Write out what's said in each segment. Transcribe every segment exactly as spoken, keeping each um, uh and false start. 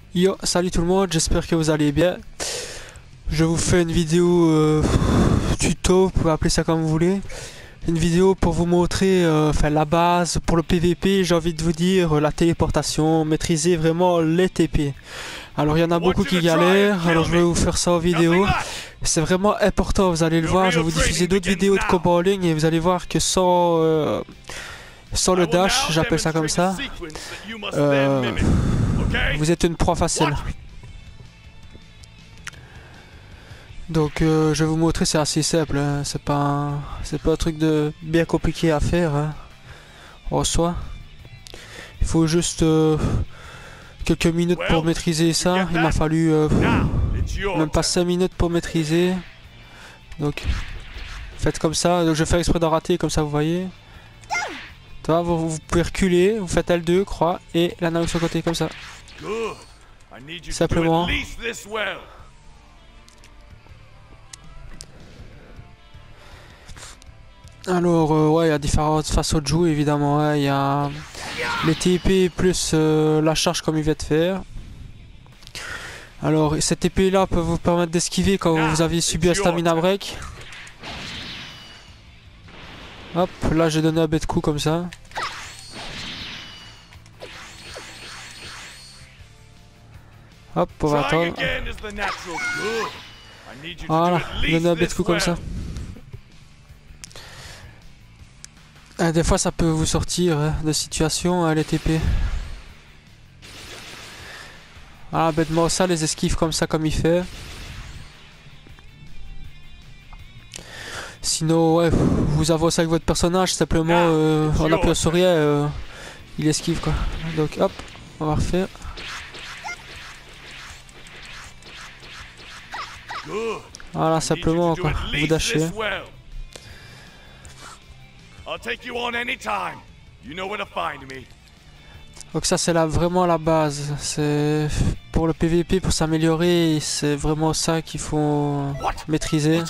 Yo, salut tout le monde, j'espère que vous allez bien. Je vous fais une vidéo euh, tuto, vous pouvez appeler ça comme vous voulez. Une vidéo pour vous montrer euh, enfin, la base pour le P V P, j'ai envie de vous dire euh, la téléportation, maîtriser vraiment les T P. Alors il y en a beaucoup qui galèrent, alors je vais vous faire ça en vidéo. C'est vraiment important, vous allez le voir, je vais vous diffuser d'autres vidéos de combat en ligne et vous allez voir que sans, euh, sans le dash, j'appelle ça comme ça, euh, vous êtes une proie facile. Donc euh, je vais vous montrer, c'est assez simple, hein. C'est pas un, c'est pas un truc de bien compliqué à faire hein, en soi. Il faut juste euh, quelques minutes pour maîtriser ça. Il m'a fallu euh, même pas cinq minutes pour maîtriser. Donc faites comme ça. Donc je vais faire exprès d'en rater comme ça, vous voyez. Toi, vous, vous pouvez reculer, vous faites L deux, croix, et la navette sur le côté comme ça. Simplement. Alors, euh, ouais, il y a différentes façons de jouer évidemment. Il hein. y a les T P plus euh, la charge comme il vient de faire. Alors, cette épée là peut vous permettre d'esquiver quand vous avez subi un stamina break. Hop, là j'ai donné un bête coup comme ça. Hop, on va attendre. Voilà, donner un bête coup comme ça. Ah, des fois ça peut vous sortir hein, de situation hein, les T P. Ah bêtement ça, les esquives comme ça comme il fait. Sinon ouais, vous avancez avec votre personnage simplement euh, en appuyant sur rien euh, il esquive quoi. Donc hop, on va refaire. Voilà simplement quoi, vous dashez. Donc ça c'est là vraiment la base, c'est pour le P V P, pour s'améliorer, c'est vraiment ça qu'il faut maîtriser.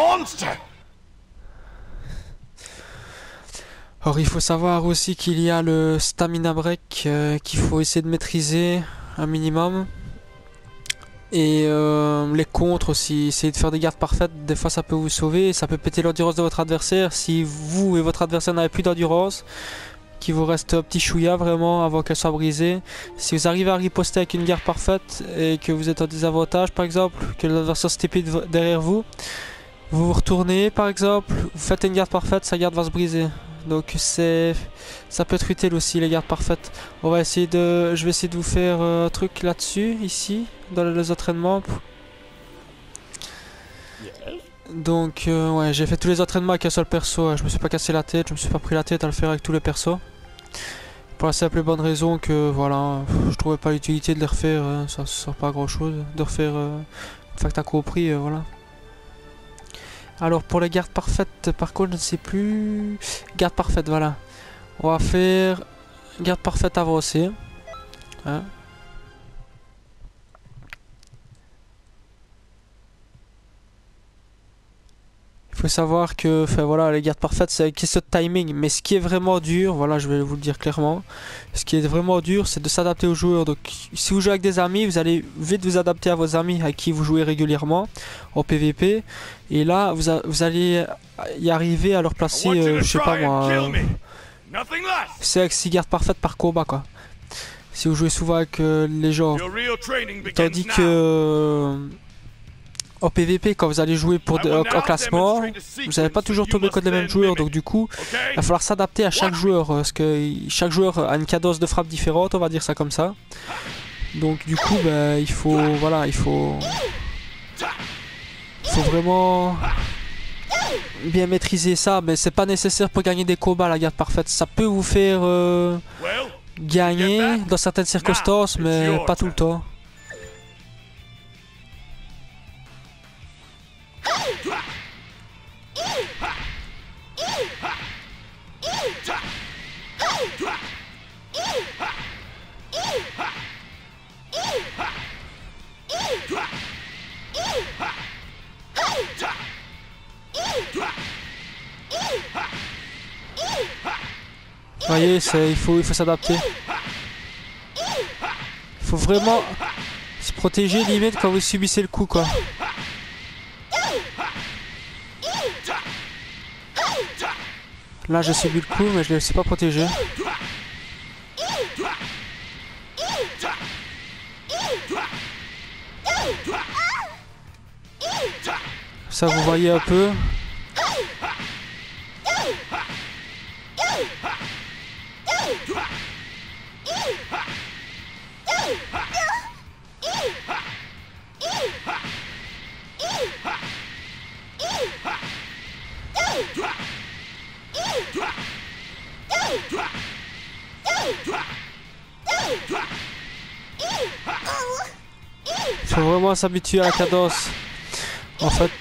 Alors il faut savoir aussi qu'il y a le stamina break euh, qu'il faut essayer de maîtriser un minimum. Et euh, les contres aussi, essayer de faire des gardes parfaites, des fois ça peut vous sauver, ça peut péter l'endurance de votre adversaire. Si vous et votre adversaire n'avez plus d'endurance, qu'il vous reste un petit chouïa vraiment avant qu'elle soit brisée. Si vous arrivez à riposter avec une garde parfaite et que vous êtes en désavantage par exemple, que l'adversaire se T P derrière vous, vous vous retournez par exemple, vous faites une garde parfaite, sa garde va se briser. Donc c'est, ça peut être utile aussi les gardes parfaites. On va essayer de, je vais essayer de vous faire un truc là-dessus, ici, dans les entraînements. Donc euh, ouais, j'ai fait tous les entraînements avec un seul perso. Je me suis pas cassé la tête, je me suis pas pris la tête à le faire avec tous les persos. Pour la simple et bonne raison que voilà, je trouvais pas l'utilité de les refaire, hein, ça sert pas à grand chose de refaire. Euh, une fois que t'as compris, euh, voilà. Alors pour les gardes parfaites, par contre je ne sais plus. Garde parfaite, voilà. On va faire garde parfaite avancée. Hein. Il faut savoir que, enfin voilà, les gardes parfaites c'est une question de timing. Mais ce qui est vraiment dur, voilà, je vais vous le dire clairement. Ce qui est vraiment dur, c'est de s'adapter aux joueurs. Donc si vous jouez avec des amis, vous allez vite vous adapter à vos amis avec qui vous jouez régulièrement en P V P. Et là, vous, a, vous allez y arriver à leur placer, euh, je sais pas moi, euh, cinq six gardes parfaites par combat quoi. Si vous jouez souvent avec euh, les gens. Tandis que euh, en P V P, quand vous allez jouer pour de, en, en classement, vous n'allez pas toujours tomber contre les mêmes joueurs. Donc du coup, il va falloir s'adapter à chaque joueur. Parce que chaque joueur a une cadence de frappe différente, on va dire ça comme ça. Donc du coup, bah, il faut, voilà, il faut... Il faut vraiment bien maîtriser ça, mais c'est pas nécessaire pour gagner des combats la garde parfaite. Ça peut vous faire euh, gagner dans certaines circonstances, mais pas tout le temps. Vous voyez, il faut, il faut s'adapter. Il faut vraiment Se protéger limite quand vous subissez le coup quoi. Là j'ai subi le coup mais je ne suis pas protégé. Ça vous voyez un peu. Il faut vraiment s'habituer à la cadence. En fait.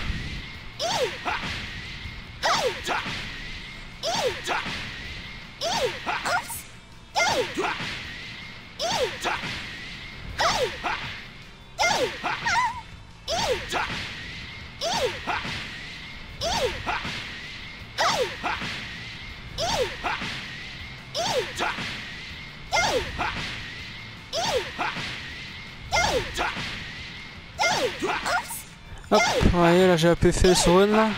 Hop, vous voyez là j'ai un peu fait sur une là.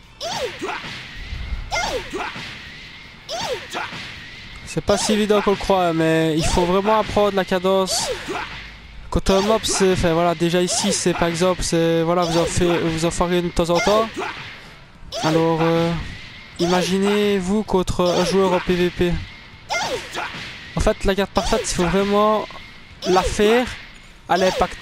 C'est pas si évident qu'on le croit mais il faut vraiment apprendre la cadence. Quand un mob c'est, enfin voilà déjà ici c'est par exemple c'est voilà vous en faites vous en ferez une de temps en temps. Alors euh, imaginez-vous contre un joueur en P V P. En fait la garde parfaite il faut vraiment la faire à l'impact.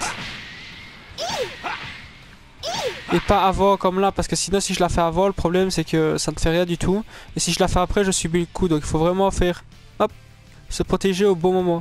Et pas avant comme là parce que sinon si je la fais avant le problème c'est que ça ne fait rien du tout. Et si je la fais après je subis le coup donc il faut vraiment faire hop se protéger au bon moment.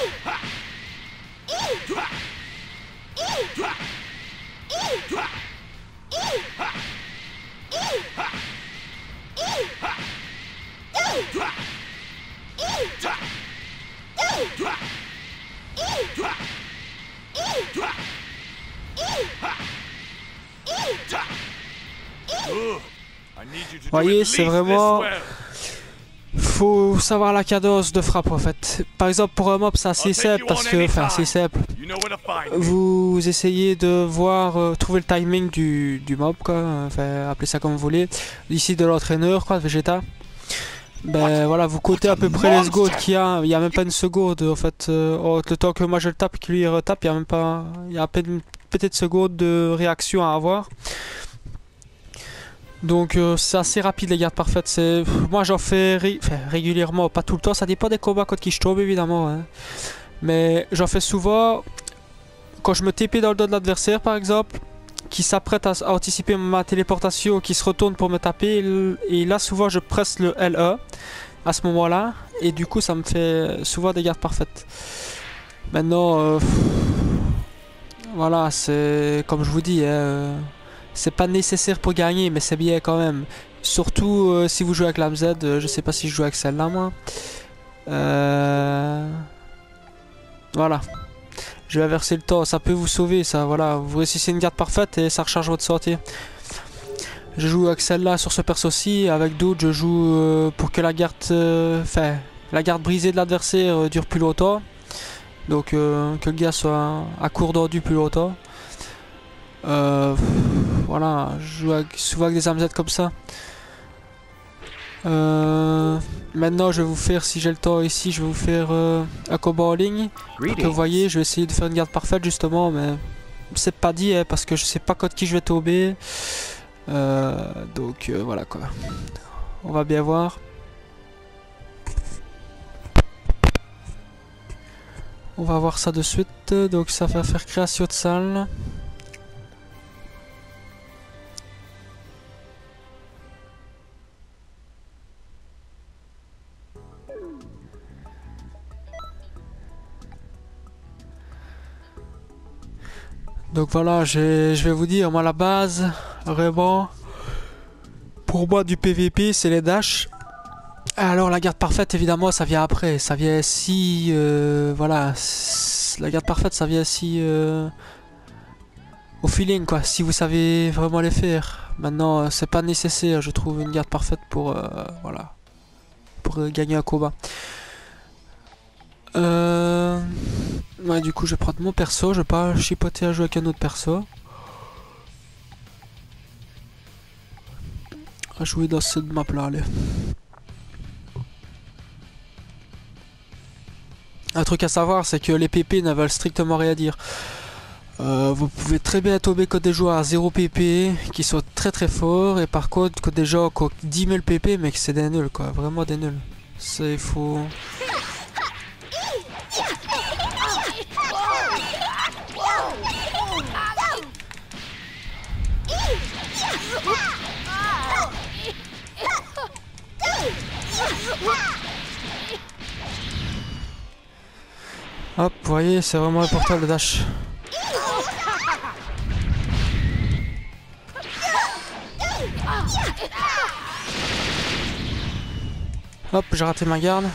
Vous voyez, c'est vraiment... Faut savoir la cadence de frappe en fait. Par exemple pour un mob c'est assez simple parce que... Enfin c'est simple. Vous essayez de voir, euh, trouver le timing du, du mob quoi. Enfin appelez ça comme vous voulez. Ici de l'entraîneur quoi, de Vegeta. Ben voilà, vous comptez à peu près les secondes qu'il y a. Il n'y a même pas une seconde en fait. Euh, le temps que moi je le tape et que lui il retape, il y a même pas... Il y a à peine une petite seconde de réaction à avoir. Donc euh, c'est assez rapide les gardes parfaites. C'est moi j'en fais ré... enfin, régulièrement, pas tout le temps. Ça dépend des combats contre qui je tombe évidemment. Hein. Mais j'en fais souvent quand je me T P dans le dos de l'adversaire par exemple, qui s'apprête à, à anticiper ma téléportation, qui se retourne pour me taper. Et là souvent je presse le L E à ce moment-là. Et du coup ça me fait souvent des gardes parfaites. Maintenant, euh, voilà, c'est comme je vous dis. Hein, c'est pas nécessaire pour gagner, mais c'est bien quand même. Surtout euh, si vous jouez avec l'A M Z. Euh, je sais pas si je joue avec celle-là, moi. Euh... Voilà. Je vais inverser le temps. Ça peut vous sauver, ça. Voilà. Vous réussissez une garde parfaite et ça recharge votre santé. Je joue avec celle-là sur ce perso-ci. Avec d'autres, je joue euh, pour que la garde... Enfin, euh, la garde brisée de l'adversaire euh, dure plus longtemps. Donc, euh, que le gars soit à court d'endu plus longtemps. Euh, voilà, je joue avec, souvent avec des A M Z comme ça. Euh, maintenant, je vais vous faire, si j'ai le temps ici, je vais vous faire euh, un combat en ligne. Pour que vous voyez, je vais essayer de faire une garde parfaite justement, mais c'est pas dit hein, parce que je sais pas contre qui je vais tomber. Euh, donc euh, voilà quoi. On va bien voir. On va voir ça de suite. Donc ça va faire création de salle. Donc voilà, je vais vous dire, moi la base, vraiment, pour moi du P V P, c'est les dashs. Alors la garde parfaite, évidemment, ça vient après. Ça vient si, euh, voilà, la garde parfaite, ça vient si, euh, au feeling quoi, si vous savez vraiment les faire. Maintenant, c'est pas nécessaire, je trouve, une garde parfaite pour, euh, voilà, pour gagner un combat. Euh, Ouais, du coup, je vais prendre mon perso. Je vais pas chipoter à jouer avec un autre perso. À jouer dans cette map là, allez. Un truc à savoir, c'est que les P P ne veulent strictement rien dire. Euh, vous pouvez très bien tomber contre des joueurs à zéro P P qui sont très très forts, et par contre contre des gens qui ont dix mille P P, mais que c'est des nuls quoi, vraiment des nuls. C'est faux. Hop, vous voyez, c'est vraiment important le dash. Hop, j'ai raté ma garde.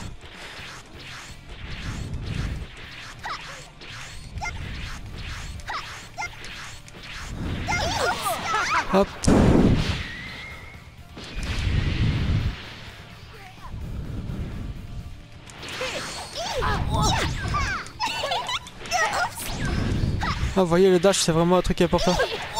Hop. Ah, vous voyez, le dash, c'est vraiment un truc important.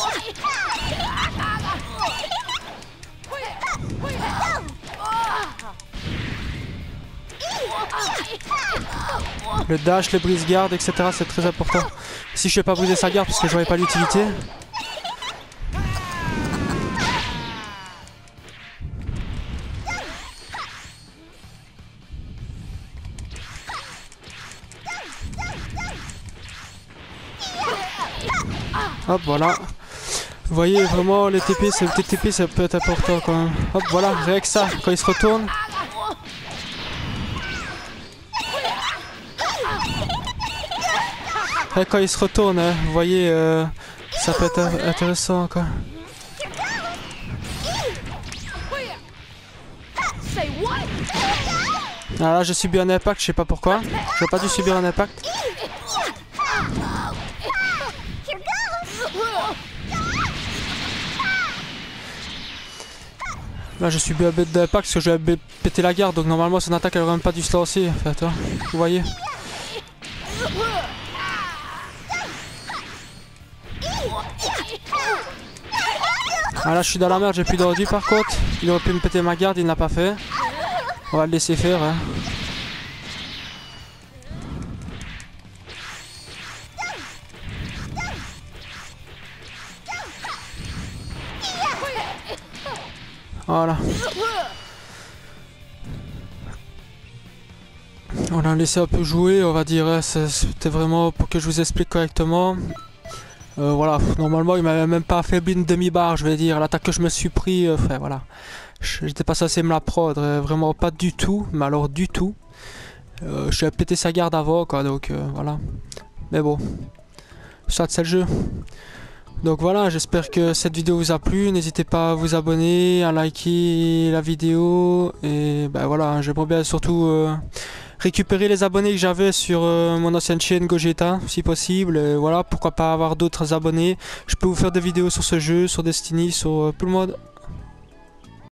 Le dash, le brise-garde, et cetera, c'est très important. Si je ne vais pas briser sa garde parce que je n'aurais pas l'utilité. Hop, voilà. Vous voyez, vraiment, les T P, c'est le T P, ça peut être important quand même. Hop, voilà, rien que ça, quand il se retourne. Et quand il se retourne, hein, vous voyez, euh, ça peut être intéressant quoi. Ah là, j'ai subi un impact, je sais pas pourquoi. J'aurais pas dû subir un impact. Là, j'ai subi un bête d'impact parce que j'avais pété la garde, donc normalement son attaque elle aurait même pas dû se lancer. En fait, hein. Vous voyez. Ah là je suis dans la merde, j'ai plus d'ordi par contre. Il aurait pu me péter ma garde, il ne l'a pas fait. On va le laisser faire hein. Voilà. On l'a laissé un peu jouer, on va dire. C'était vraiment pour que je vous explique correctement. Euh, voilà, normalement il m'avait même pas affaibli une demi-barre, je vais dire. L'attaque que je me suis pris, euh, enfin voilà. J'étais pas censé me la prendre, euh, vraiment pas du tout, mais alors du tout. Euh, je vais péter sa garde avant, quoi, donc euh, voilà. Mais bon, ça c'est le jeu. Donc voilà, j'espère que cette vidéo vous a plu. N'hésitez pas à vous abonner, à liker la vidéo. Et ben voilà, j'aimerais bien surtout euh, récupérer les abonnés que j'avais sur euh, mon ancienne chaîne Gogeta, si possible. Et voilà, pourquoi pas avoir d'autres abonnés. Je peux vous faire des vidéos sur ce jeu, sur Destiny, sur euh, tout le monde.